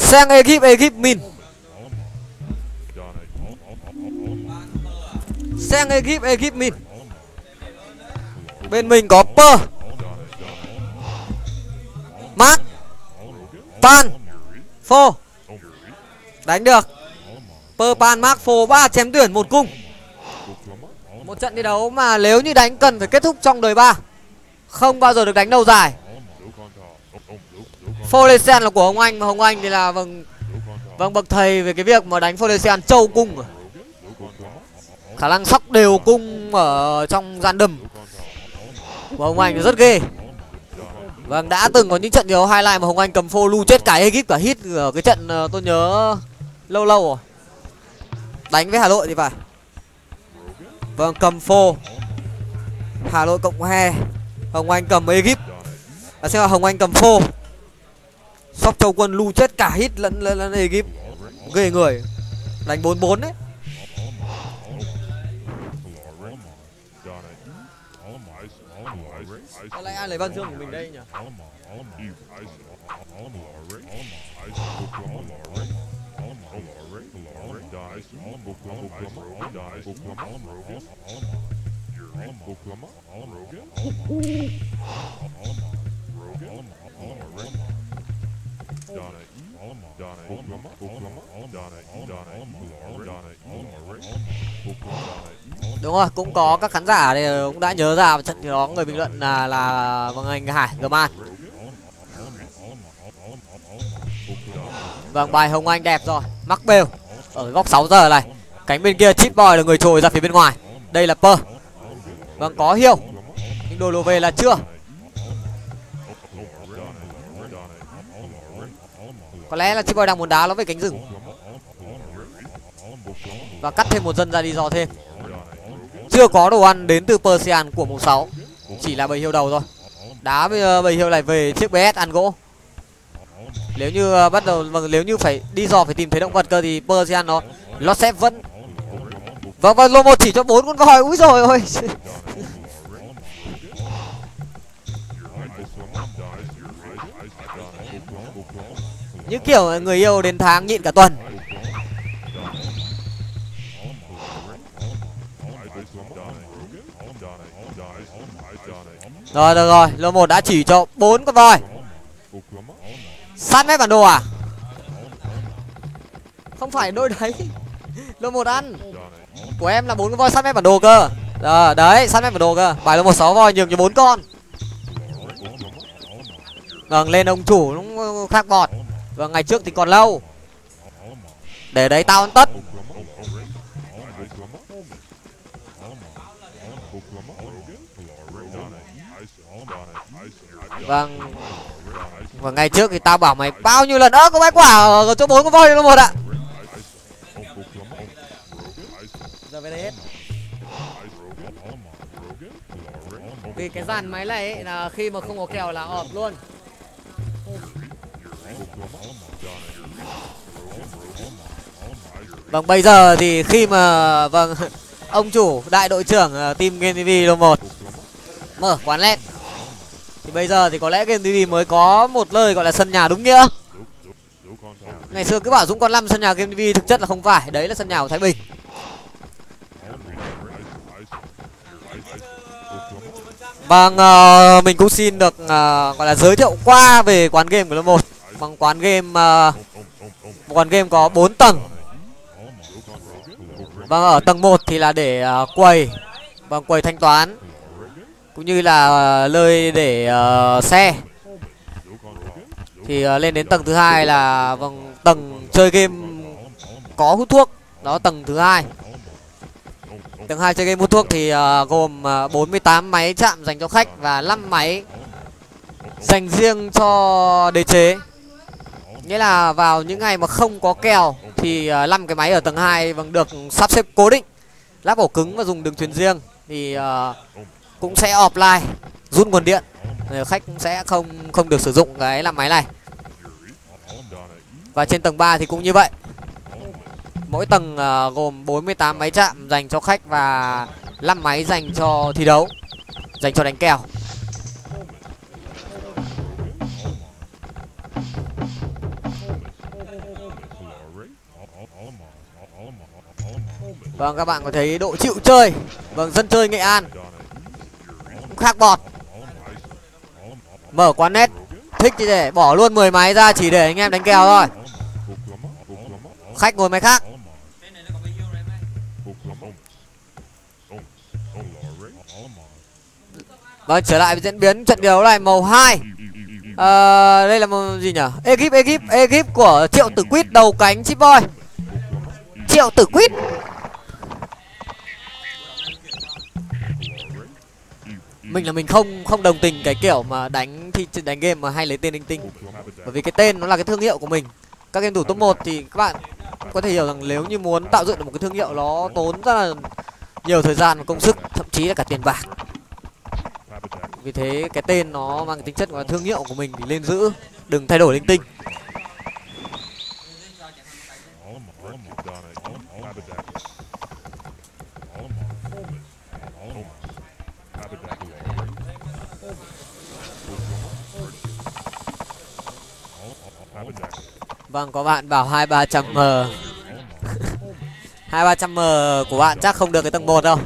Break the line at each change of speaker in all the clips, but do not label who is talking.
Sang ekip min. Sang ekip min. Bên mình có Per, Mark, Pan, Phô. Đánh được. Per, Pan, Mark, Phô 3 chém tuyển 1 cung. Một trận thi đấu mà nếu như đánh cần phải kết thúc trong đời 3, không bao giờ được đánh lâu dài. Folesian là của Hồng Anh, mà Hồng Anh thì là vâng bậc thầy về cái việc mà đánh Folesian châu cung. Khả năng sóc đều cung ở trong gian đầm của Hồng Anh rất ghê. Vâng, đã từng có những trận đấu highlight mà Hồng Anh cầm phô lu chết cả ekip cả hit ở cái trận tôi nhớ lâu rồi. Đánh với Hà Nội thì phải. Vâng, cầm phô Hà Nội cộng he, Hồng Anh cầm ekip. Xem là Hồng Anh cầm phô, sóc châu quân lu chết cả hit lẫn ekip. Ghê người. Đánh 4-4 đấy. Có lẽ ai lấy Văn Dương của mình đây nhỉ? Đúng rồi, cũng có các khán giả thì cũng đã nhớ ra trận thì đó người bình luận là Vâng Anh Hải Gman. Vâng, bài Hồng Anh đẹp rồi. Mắc bêu ở góc 6 giờ này. Cánh bên kia Chip Boy là người trồi ra phía bên ngoài. Đây là Per. Vâng, có Hiêu nhưng đồ lộ về là chưa. Có lẽ là Chip Boy đang muốn đá nó về cánh rừng và cắt thêm một dân ra đi dò thêm. Chưa có đồ ăn đến từ Persian của mùng 6. Chỉ là bầy hiêu đầu thôi. Đá bầy hiêu này về chiếc BS ăn gỗ. Nếu như bắt đầu nếu như phải đi dò phải tìm thấy động vật cơ thì Persian nó sẽ vẫn. Vâng, lô 1 chỉ cho 4 con voi. Úi rồi ôi. Như kiểu người yêu đến tháng nhịn cả tuần. Rồi được rồi, lô 1 đã chỉ cho 4 con voi. Sát mép bản đồ à? Không phải đôi đấy. Lô 1 ăn. Của em là 4 con voi sát mép bản đồ cơ. Đấy, sát mép bản đồ cơ. Bài lô 1 6 voi nhường cho 4 con. Vâng, lên ông chủ nó khác bọt. Vâng, ngày trước thì còn lâu. Để đấy tao ăn tất. Vâng. Và ngày trước thì tao bảo mày bao nhiêu lần có bãi quả ở chỗ 4 con voi lô 1 ạ. Giờ về đây hết. Vì cái dàn máy này ấy, là khi mà không có kèo là ọp luôn. Vâng, bây giờ thì khi mà ông chủ đại đội trưởng team Game TV lô 1 mở quán LED thì bây giờ thì có lẽ Game TV mới có một lời gọi là sân nhà đúng nghĩa. Ngày xưa cứ bảo Dũng Con 5 sân nhà Game TV, thực chất là không phải, đấy là sân nhà của Thái Bình. Vâng, mình cũng xin được gọi là giới thiệu qua về quán game của lô 1. Bằng quán game một quán game có 4 tầng. Vâng, ở tầng 1 thì là để quầy, vâng, quầy thanh toán cũng như là nơi để xe. Thì lên đến tầng thứ hai là vâng tầng chơi game có hút thuốc, đó tầng thứ hai. Tầng 2 chơi game hút thuốc thì gồm 48 máy chạm dành cho khách và 5 máy dành riêng cho đế chế. Nghĩa là vào những ngày mà không có kèo thì 5 cái máy ở tầng 2 vâng được sắp xếp cố định, lắp ổ cứng và dùng đường truyền riêng thì cũng sẽ offline, rút nguồn điện. Khách cũng sẽ không được sử dụng cái làm máy này. Và trên tầng 3 thì cũng như vậy. Mỗi tầng gồm 48 máy chạm dành cho khách và 5 máy dành cho thi đấu, dành cho đánh kèo. Vâng, các bạn có thấy độ chịu chơi. Vâng, dân chơi Nghệ An khác bọt. Mở quán net thích thì để bỏ luôn 10 máy ra chỉ để anh em đánh kèo thôi. Khách ngồi máy khác. Vâng, trở lại với diễn biến trận đấu này, màu 2. Đây là một gì nhỉ? Ekip của Triệu Tử Quýt đầu cánh Chip Boy. Triệu Tử Quýt. Mình không đồng tình cái kiểu mà đánh game mà hay lấy tên linh tinh. Bởi vì cái tên nó là cái thương hiệu của mình. Các game thủ top 1 thì các bạn có thể hiểu rằng nếu như muốn tạo dựng được một cái thương hiệu nó tốn rất là nhiều thời gian và công sức, thậm chí là cả tiền bạc. Vì thế cái tên nó mang tính chất của thương hiệu của mình thì nên giữ, đừng thay đổi linh tinh. Vâng, có bạn bảo 2300M 2300M của bạn chắc không được cái tầng 1 đâu.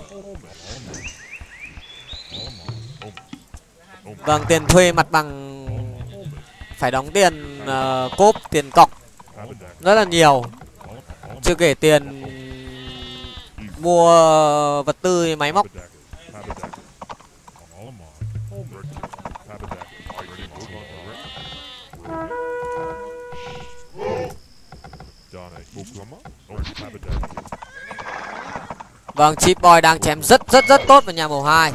Vâng, tiền thuê mặt bằng phải đóng tiền cốp, tiền cọc rất là nhiều. Chưa kể tiền mua vật tư, máy móc. Vâng, Chip Boy đang chém rất tốt vào nhà màu 2.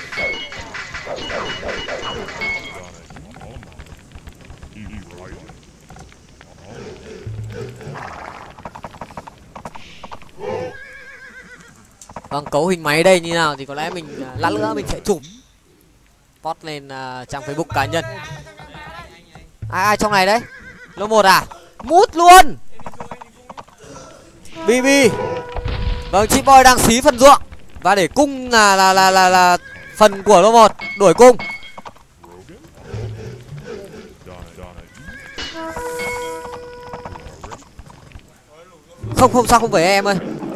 Vâng, cấu hình máy đây như nào thì có lẽ mình lát nữa mình sẽ chụp post lên trang Facebook cá nhân. Ai trong này đấy? Lô 1 à? Mút luôn. BB. Vâng, Chip Boy đang xí phần ruộng và để cung là phần của lô 1, đuổi cung. Không sao không phải em ơi.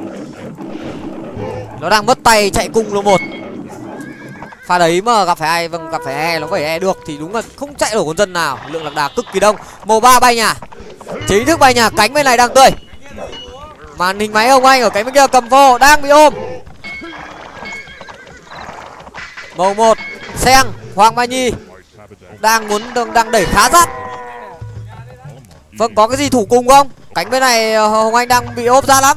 Nó đang mất tay chạy cung lô 1. Pha đấy mà gặp phải ai, vâng gặp phải e nó phải e được thì đúng là không chạy nổi con dân nào. Lượng lạc đà cực kỳ đông. Màu 3 bay nhà. Chính thức bay nhà, cánh bên này đang tươi. Màn hình máy Hồng Anh ở cánh bên kia cầm phô đang bị ôm. Màu 1 Seng Hoàng Mai Nhi đang đẩy khá sát. Vâng, có cái gì thủ cùng không? Cánh bên này Hồng Anh đang bị ôm ra lắm.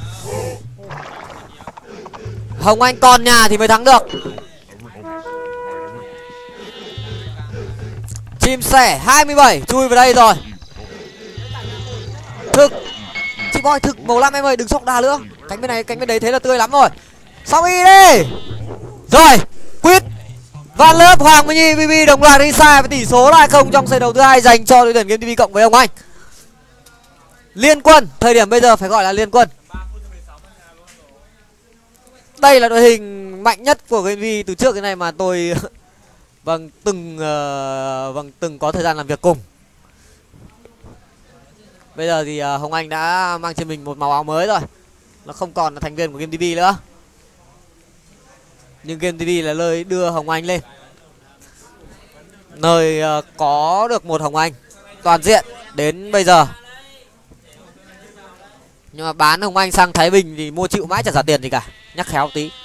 Hồng Anh còn nhà thì mới thắng được. Chim sẻ 27 chui vào đây rồi. Thực Chip Boy thực màu 5 em ơi, đừng sóc đà nữa. Cánh bên đấy thế là tươi lắm rồi. Xong y đi. Rồi, Quýt Van Lớp Hoàng Mai Nhi BB đồng loạt đi xa với tỷ số là 2-0 trong set đấu thứ 2 dành cho đội tuyển Game TV cộng với Hồng Anh. Liên quân, thời điểm bây giờ phải gọi là liên quân. Đây là đội hình mạnh nhất của Game TV từ trước cái này mà tôi từng có thời gian làm việc cùng. Bây giờ thì Hồng Anh đã mang trên mình một màu áo mới rồi. Nó không còn là thành viên của Game TV nữa. Nhưng Game TV là nơi đưa Hồng Anh lên. Nơi có được một Hồng Anh toàn diện đến bây giờ. Nhưng mà bán Hồng Anh sang Thái Bình thì mua chịu mãi chả trả tiền gì cả. Nhắc khéo tí.